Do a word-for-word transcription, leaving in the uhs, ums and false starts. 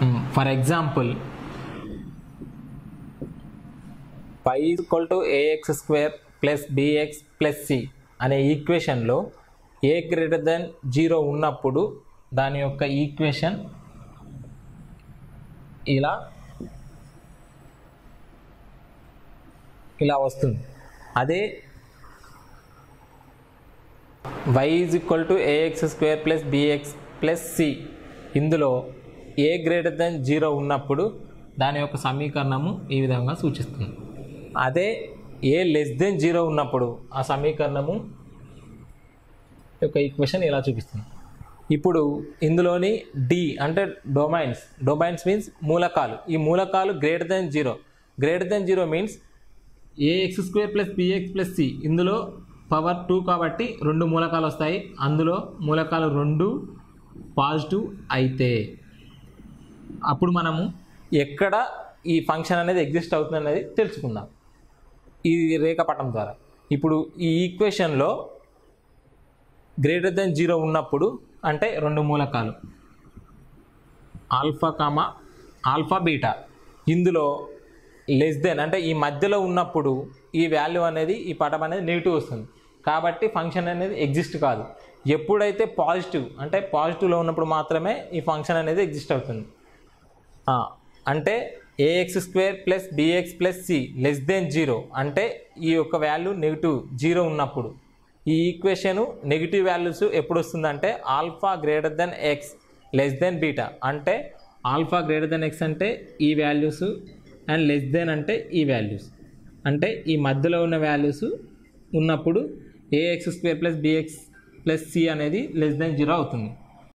For example y is equal to a x square plus b x plus c అనే ఈక్వేషన్లో a greater than zero ఉన్నప్పుడు దాని యొక్క equation ఇలా ఇలా వస్తుంది. అదే y is equal to a x square plus b x plus c ఇందులో ఏ గ్రేటర్ దెన్ జీరో ఉన్నప్పుడు దాని యొక్క సమీకరణము ఈ విధంగా సూచిస్తుంది. అదే ఏ లెస్ దెన్ జీరో ఉన్నప్పుడు ఆ సమీకరణము యొక్క ఈక్వేషన్ ఇలా చూపిస్తుంది. ఇప్పుడు ఇందులోని డి అంటే డొమైన్స్ డొమైన్స్ మీన్స్ మూలకాలు. ఈ మూలకాలు greater than zero greater than zero means a x square plus b x plus c ఇందులో పవర్ టూ కాబట్టి రెండు మూలకాలు వస్తాయి. అందులో మూలకాలు రెండు పాజిటివ్ అయితే అప్పుడు మనము ఎక్కడ ఈ ఫంక్షన్ అనేది ఎగ్జిస్ట్ అవుతుంది అనేది తెలుసుకుందాం ఈ రేఖాపటం ద్వారా. ఇప్పుడు ఈ ఈక్వేషన్లో గ్రేటర్ దెన్ జీరో ఉన్నప్పుడు అంటే రెండు మూలకాలు ఆల్ఫా కామా ఆల్ఫా బీటా ఇందులో లెస్ దెన్ అంటే ఈ మధ్యలో ఉన్నప్పుడు ఈ వాల్యూ అనేది ఈ పటం అనేది నెగిటివ్ వస్తుంది కాబట్టి ఫంక్షన్ అనేది ఎగ్జిస్ట్ కాదు. ఎప్పుడైతే పాజిటివ్ అంటే పాజిటివ్లో ఉన్నప్పుడు మాత్రమే ఈ ఫంక్షన్ అనేది ఎగ్జిస్ట్ అవుతుంది. అంటే a x square plus b x plus c less than zero అంటే ఈ యొక్క వాల్యూ నెగిటివ్ జీరో ఉన్నప్పుడు ఈ ఈక్వేషన్ నెగిటివ్ వాల్యూస్ ఎప్పుడు వస్తుందంటే alpha greater than x less than beta అంటే ఆల్ఫా గ్రేటర్ దెన్ ఎక్స్ అంటే ఈ వాల్యూస్ అండ్ లెస్ దెన్ అంటే ఈ వాల్యూస్ అంటే ఈ మధ్యలో ఉన్న వాల్యూస్ ఉన్నప్పుడు a x square plus b x plus c అనేది లెస్ దెన్ జీరో అవుతుంది.